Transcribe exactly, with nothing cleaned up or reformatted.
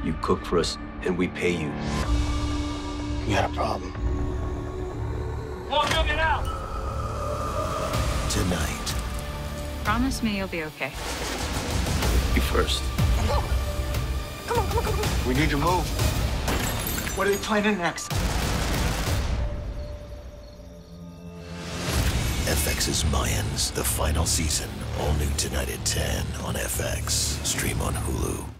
You cook for us, and we pay you. You got a problem. One million out! Tonight. Promise me you'll be okay. You first. Come on, come on, come on. We need to move. What are they planning next? F X's Mayans, the final season, all new tonight at ten on F X. Stream on Hulu.